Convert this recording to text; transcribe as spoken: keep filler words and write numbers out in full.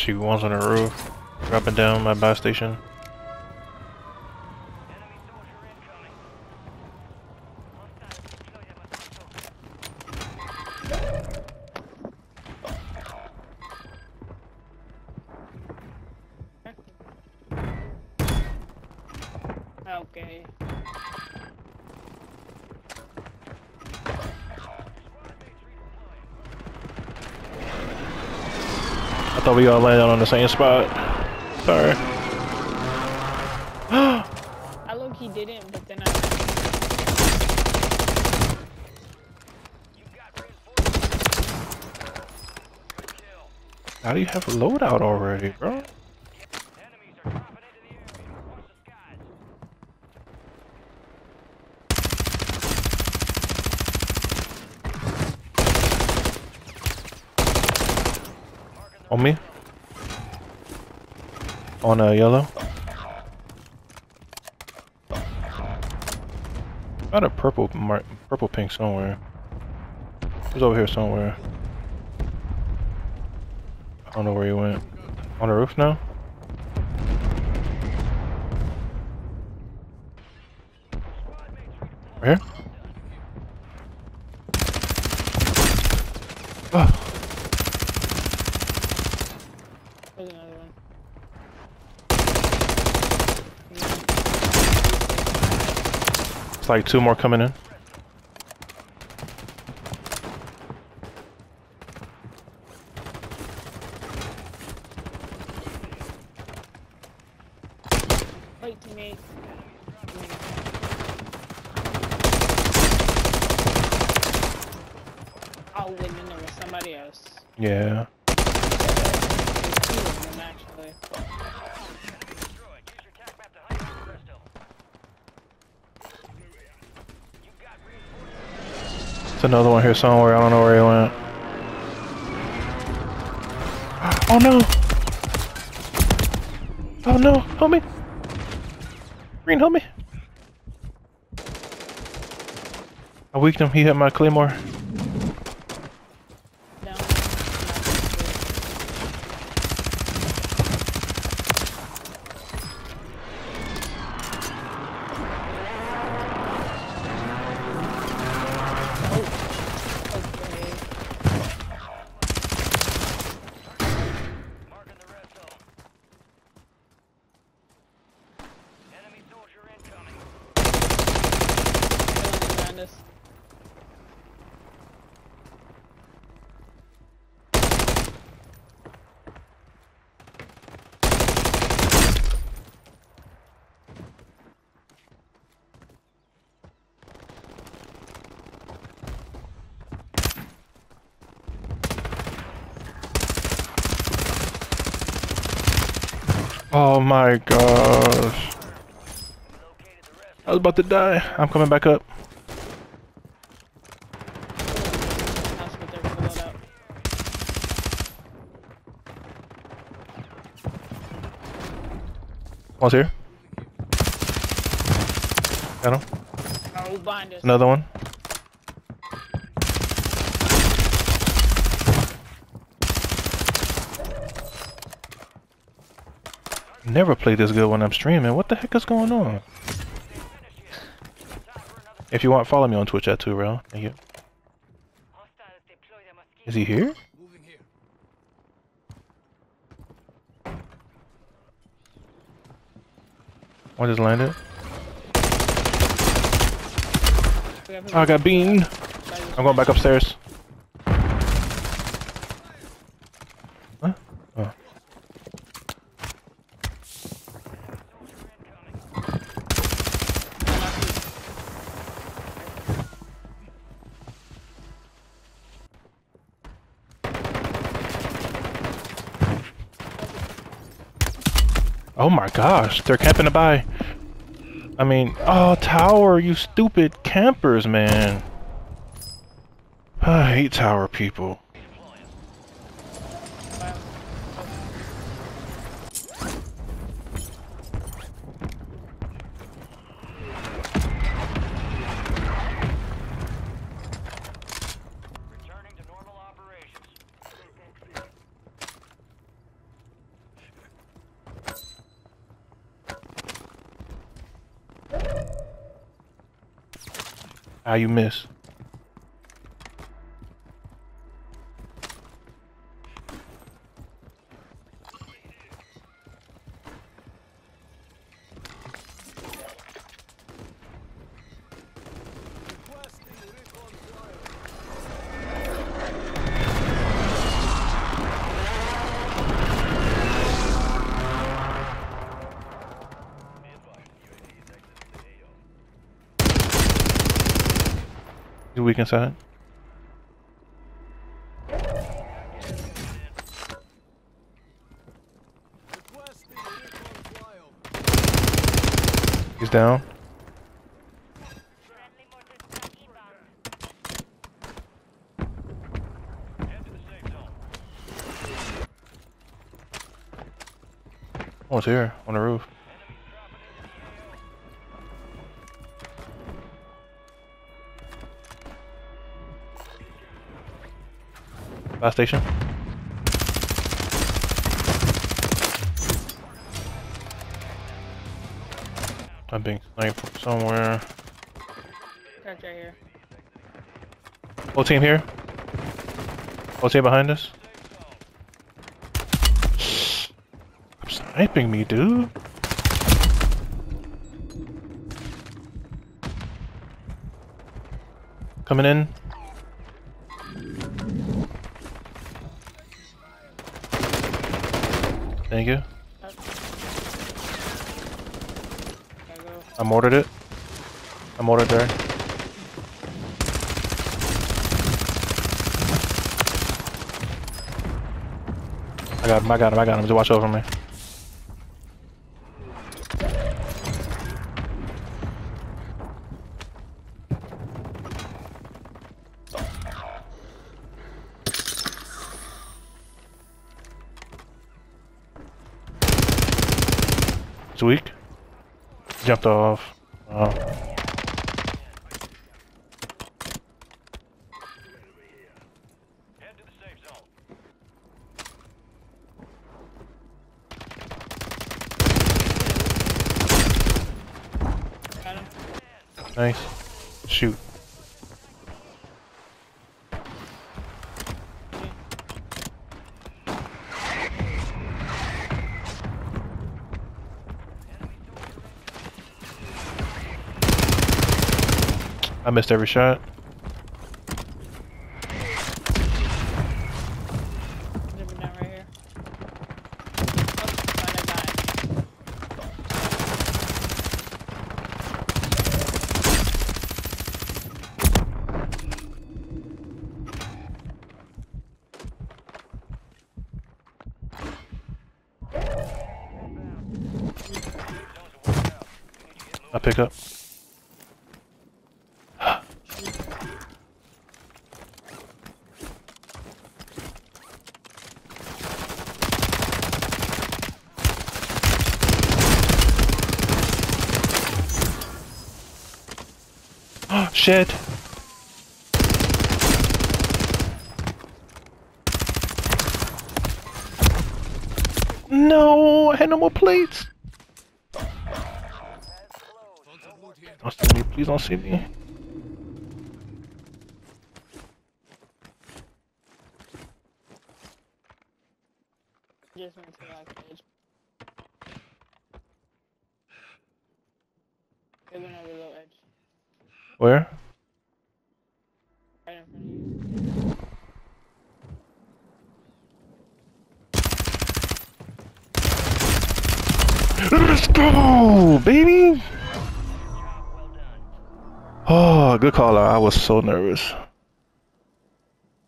Shoot, one's on the roof. Dropping down my buy station. Okay. I thought we all landed on the same spot. Sorry. I look he didn't, but then I. How do you have a loadout already, bro? On me? On a uh, yellow? Got a purple mark, purple pink somewhere. He's over here somewhere. I don't know where he went. On the roof now? Right here? Oh. There's another one. It's like two more coming in. Wait, teammate. Oh, wait, then there was somebody else. Yeah. There's two of them, actually. There's another one here somewhere. I don't know where he went. Oh no! Oh no! Help me! Green, help me! I weakened him. He hit my claymore. Down. Oh my gosh. I was about to die. I'm coming back up. One's here. Got him. Oh, behind us. Another one. Never play this good when I'm streaming. What the heck is going on? If you want, follow me on Twitch at two, bro. Thank you. Is he here? One just landed. Oh, I got beaten. I'm going back upstairs. Huh? Oh. Oh my gosh, they're camping to buy. I mean, oh, tower, you stupid campers, man. I hate tower people. How you miss? You weak inside? He's down. Oh, it's here on the roof. Last station. I'm being sniped from somewhere. Cracked right here. Whole team here. Whole team behind us. Stop sniping me, dude. Coming in. Thank you. I mortared it. I mortared there. I got him, I got him, I got him. Just watch over me. It's weak. Jumped off. Oh. Nice. Shoot. I missed every shot. Jumping down right here. I pick up. Shit. No, I had no more plates. Don't see me, please don't see me. Just went to the last page. They went over the little edge. Where? Right in front of you. Let's go, baby! Oh, good call out. I was so nervous.